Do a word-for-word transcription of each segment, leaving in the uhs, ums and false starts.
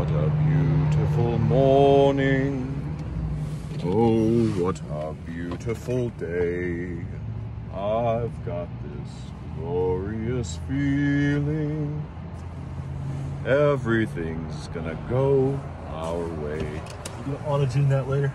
what a beautiful morning. Oh, what a beautiful day. I've got this glorious feeling. Everything's gonna go our way. You gonna auto-tune that later?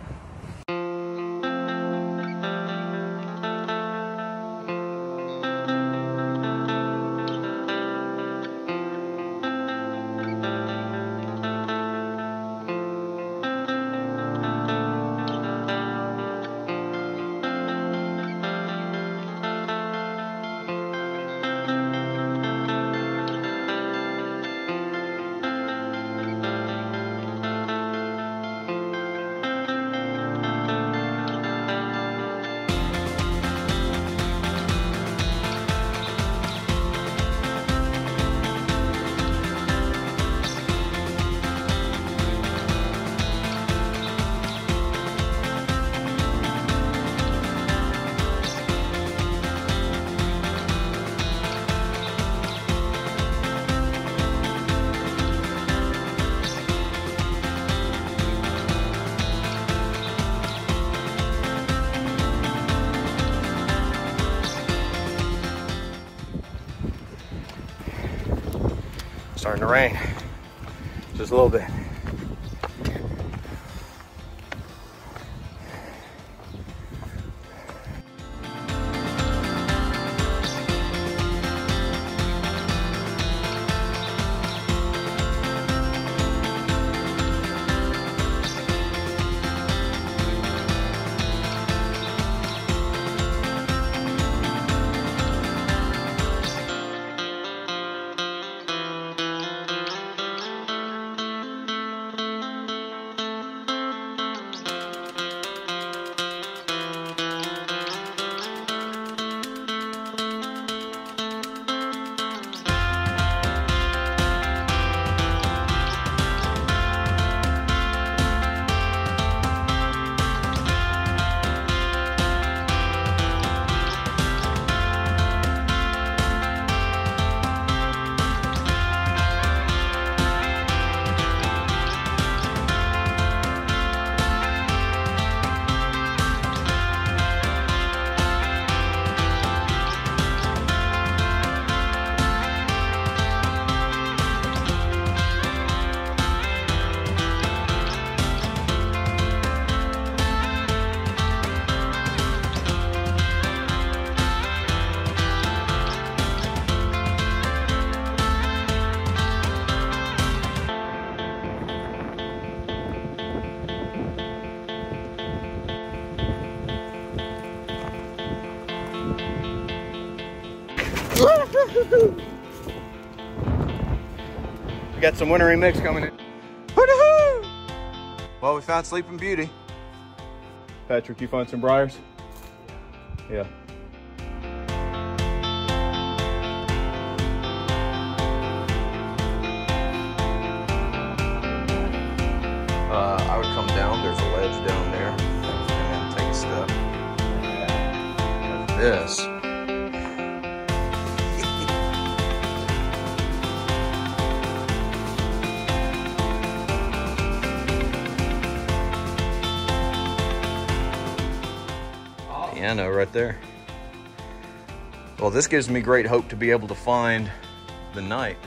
Starting to rain, just a little bit. We got some wintry mix coming in. Well, we found Sleeping Beauty. Patrick, you find some briars? Yeah. Uh, I would come down. There's a ledge down there, and then take a step. Like this. Piano right there. Well, this gives me great hope to be able to find the night.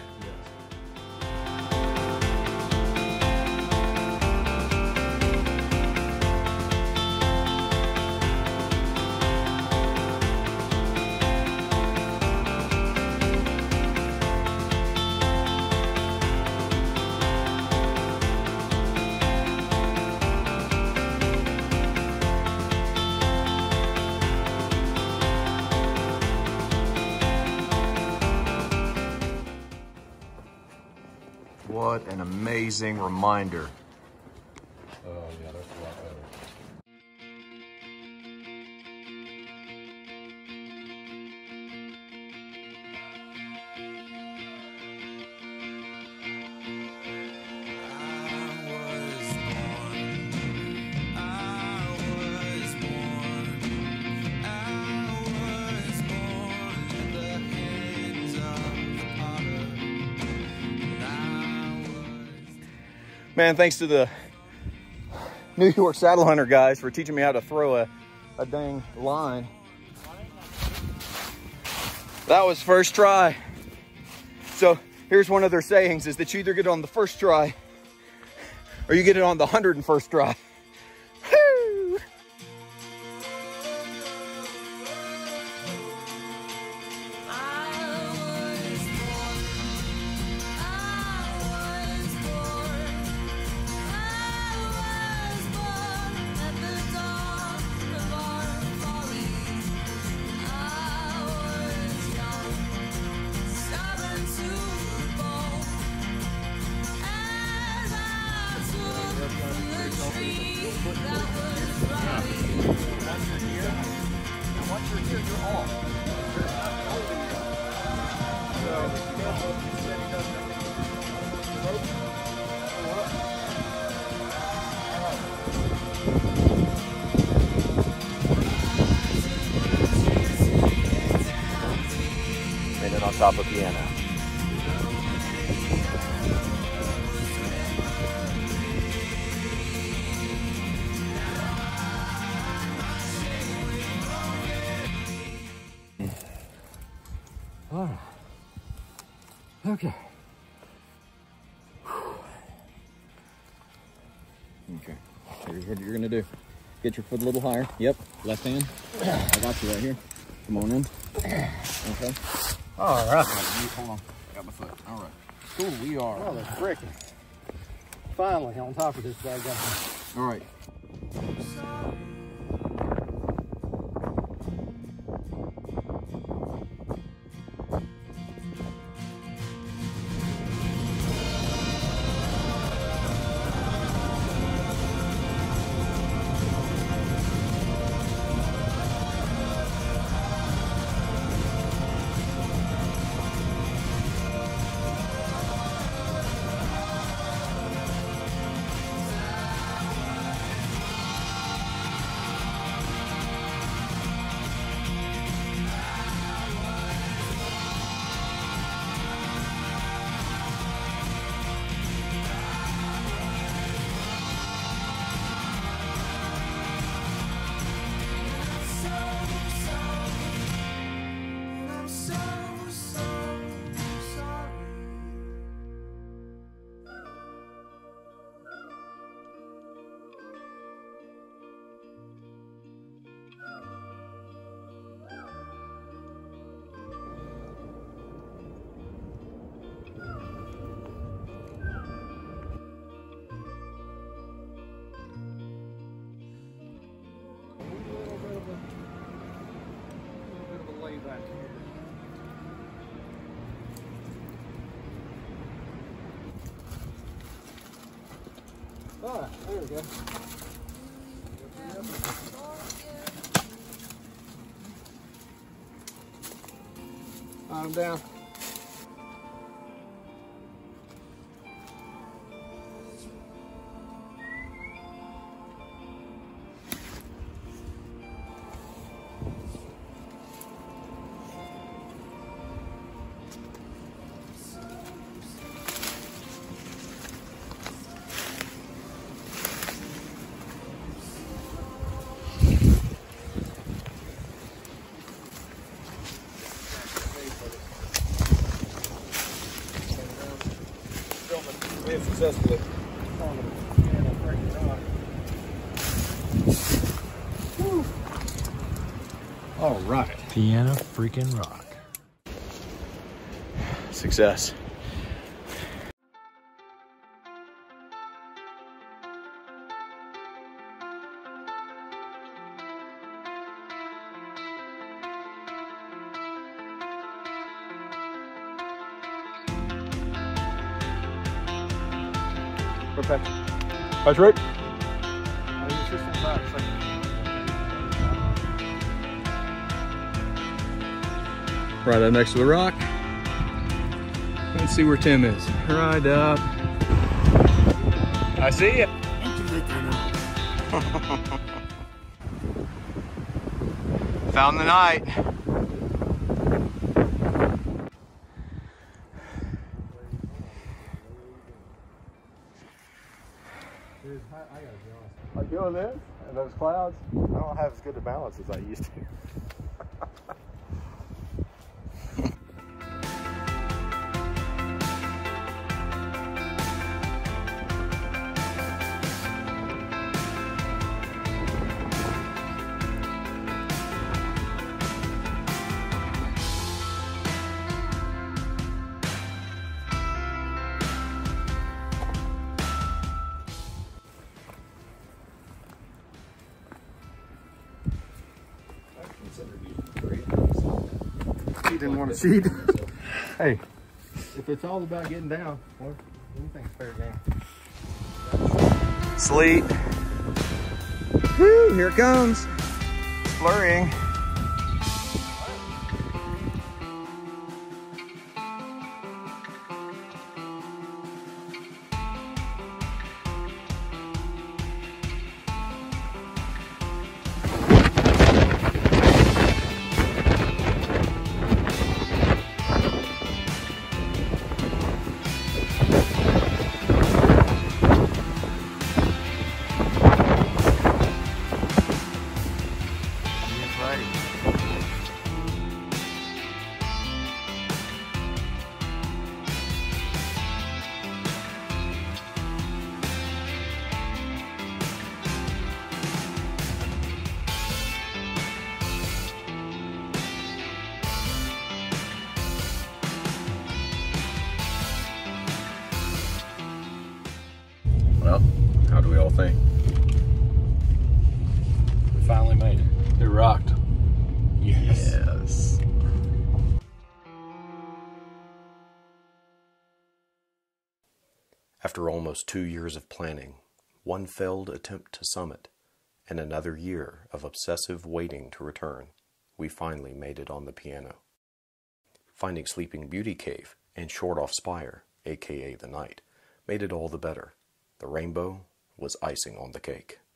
What an amazing reminder. Oh, yeah, that's a lot better. Man, thanks to the New York saddle hunter guys for teaching me how to throw a, a dang line. That was first try. So here's one of their sayings, is that you either get it on the first try or you get it on the one hundred first try. Woo! Made it on top of piano. All right. Okay. Okay, here's what you're gonna do. Get your foot a little higher. Yep, left hand. I got you right here. Come on in. Okay. All right. Hold on, I got my foot. All right. Cool, we are. Oh, the frickin'. Finally on top of this bad guy. All right. All right, there we go. I'm down. Successfully. All right. Piano freaking rock. Success. Perfect. That's right. Right up next to the rock. Let's see where Tim is. Right up. I see it. Found the night. Dude, I, I gotta be honest. Like doing this and those clouds, I don't have as good a balance as I used to. He didn't want to cheat. Hey, if it's all about getting down, what do you think's fair game? Sleet. Woo, here it comes. Flurrying. Well, how do we all think? We finally made it. It rocked. Yes. Yes. After almost two years of planning, one failed attempt to summit, and another year of obsessive waiting to return, we finally made it on the piano. Finding Sleeping Beauty Cave and Short Off Spire, aka the Night, made it all the better. The rainbow was icing on the cake.